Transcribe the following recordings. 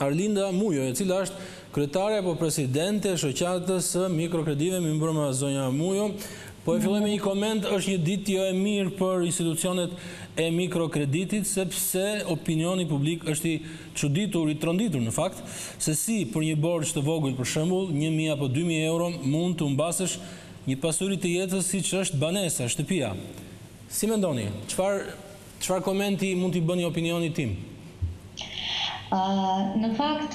Arlinda Mujo, e cila është kryetare apo presidente e shoqatës së mikrokredive. Mirëmbrëma zonja Mujo. Po e filloj me një koment, është një ditë jo e mirë për institucionet e mikrokreditit, sepse opinioni publik është i çuditur, i tronditur në fakt, se si për një borxh të vogël, për shembull, 1.000 apo 2.000 euro, mund të humbasësh një pasuri të jetës siç është banesa, shtëpia. Si mendoni? Çfarë komenti mund t'i bëni opinionit tim? Në fakt,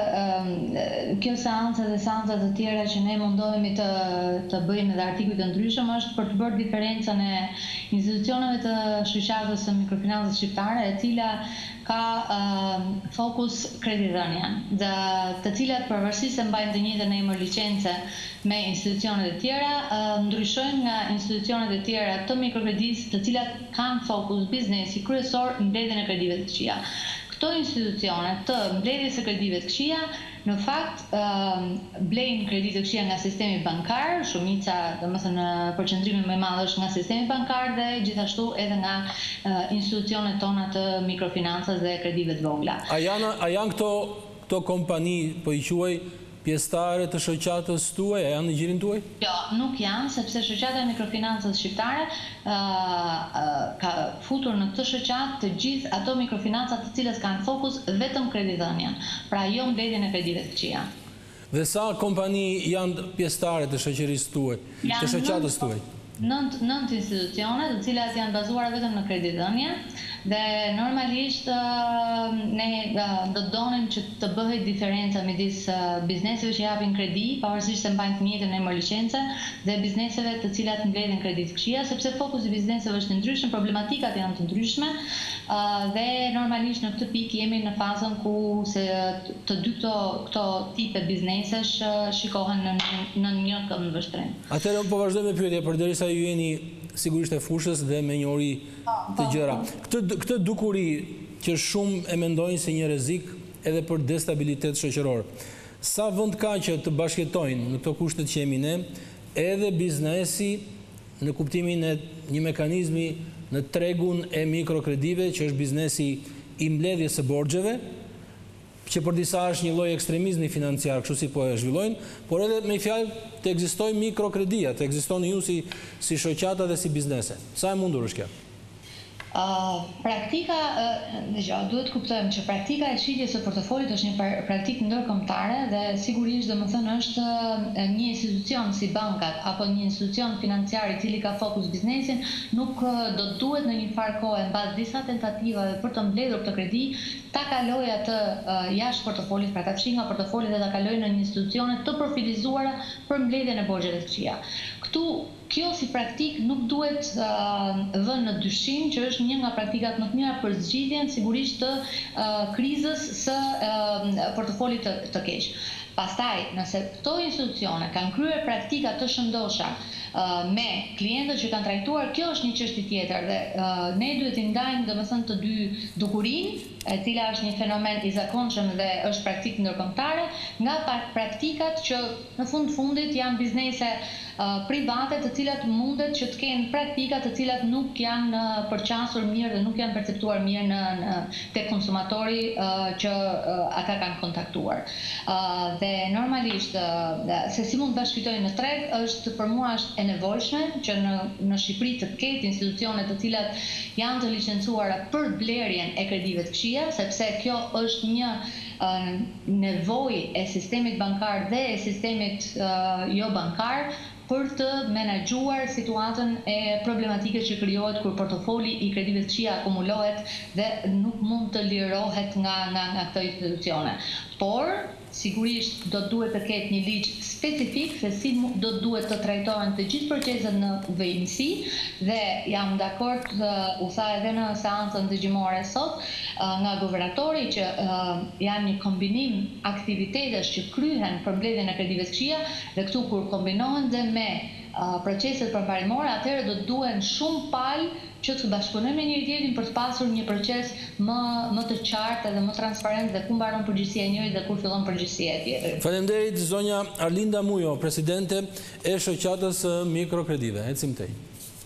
kjo seancë dhe seancat të tjera që ne mundohemi të bëjmë edhe artikuj të ndryshëm është për të bërë diferencën e institucioneve të shoqatës së mikrofinancës shqiptare, e cila ka fokus kreditëdhënien, të cilat përveçsisht se mbajnë të njëjtën emër licence me institucionet e tjera, ndryshojnë nga institucionet e tjera të mikrokreditës, të cilat kanë fokus biznesi kryesor në mbledhjen e kredive të këqija. Këto institucione të mbledhjes së kredive të këqija, në fakt blejnë kredi të këqija nga sistemi bankar, shumica, domethënë përqendrimi më i madh është nga sistemi bankar dhe gjithashtu edhe nga institucionet tona të mikrofinancës dhe kredive të vogla. A janë këto kompani, po i quaj pjesëtare të shoqatës tuaj, a janë në gjirin tuaj? Jo, nuk janë, sepse shoqata e mikrofinancës shqiptare ka futur në këtë shoqatë të gjithë ato mikrofinancat të cilët kanë fokus vetëm kreditëdhënien, pra jo mbledhjen e kredive të këqija. Dhe sa kompani janë pjesëtare të shoqërisë tuaj, të shoqatës tuaj? 9 institucione, të cilat janë bazuara vetëm në kreditëdhënie, dhe normalisht ne do të donim që të bëhet diferenca midis bizneseve që japin kredi, pavarësisht se mbajnë të njëjtën emër licence, dhe bizneseve të cilat mbledhin kredi të këqija, sepse fokusi i bizneseve është i ndryshëm, problematikat janë të ndryshme, dhe normalisht në këtë pikë jemi në fazën ku se të dy këto tipe biznesesh shikohen në një këmbë vështrim. Atëherë po vazhdoj me pyetje, përderisa ju jeni sigurisht e fushës dhe me njohuri të gjëra. Këtë dukuri që shumë e mendojnë si një rrezik edhe për destabilitet shoqëror. Sa vend ka që të bashkëtojnë në këto kushtet që jemi ne, edhe biznesi në kuptimin e një mekanizmi në tregun e mikrokredive, që është biznesi i mbledhjes së borxheve, që për disa është një lloj ekstremizmi financiar, kështu si po e zhvillojnë, por edhe me fjalë të ekzistojë mikrokredia, të ekzistoni ju si shoqata dhe si biznese. Sa e mundur është kjo? Praktika, duhet kuptojmë që praktika e shitjes së portofolit është një praktikë ndërkombëtare dhe sigurisht domethënë është një institucion si bankat apo një institucion financiar i cili ka fokus biznesin, nuk do të duhet në një farë kohë mbas disa tentativave për të mbledhur këtë kredi, ta kalojë atë jashtë portofolit, pra ta fshijë nga portofoli dhe ta kalojë në institucione të profilizuara për mbledhjen e borxheve të këqija. Kjo si praktik nuk duhet vënë në dyshim që është një nga praktikat më të mira për zgjidhjen sigurisht të krizës së portofolit të keq. Pastaj, nëse këto institucione kanë kryer praktika të shëndosha me klientët që kanë trajtuar, kjo është një çështje tjetër dhe ne duhet i ndajmë domethënë të dy dukurinë, e cila është një fenomen i zakonshëm dhe është praktikë ndërkombëtare, nga praktikat që në fundit janë biznese private të cilat mundet që të kenë praktika të cilat nuk janë përqasur mirë dhe nuk janë perceptuar mirë tek konsumatori që ata kanë kontaktuar. Dhe normalisht se si mund të bashkëfitojnë në treg është për mua është e nevojshme që në Shqipëri të ketë institucione të cilat janë të licencuara për blerjen e kredive të këqija, sepse kjo është një nevojë e sistemit bankar dhe e sistemit jo bankar për të menaxhuar situatën e problematike që krijohet kur portofoli i kredive të këqija akumulohet dhe nuk mund të lirohet nga këto institucione. Por sigurisht do duhet të ketë një ligj specifik se si do duhet të trajtohen të gjithë proceset në vejmësi dhe jam dakord, u tha edhe në seancën dëgjimore sot nga guvernatori që janë një kombinim aktivitetesh që kryhen për mbledhjen e kredive të këqija dhe këtu kur kombinohen dhe me proceset përparimore, atëherë do të duhen shumë palë që të bashkëpunojmë me njëri tjetrin për të pasur një proces më të qartë dhe më transparent dhe ku mbaron përgjegjësia e njërit dhe kur fillon përgjegjësia e tjetrit. Faleminderit zonja Arlinda Mujo, presidente e shoqatës mikrokredive. Ecim tej.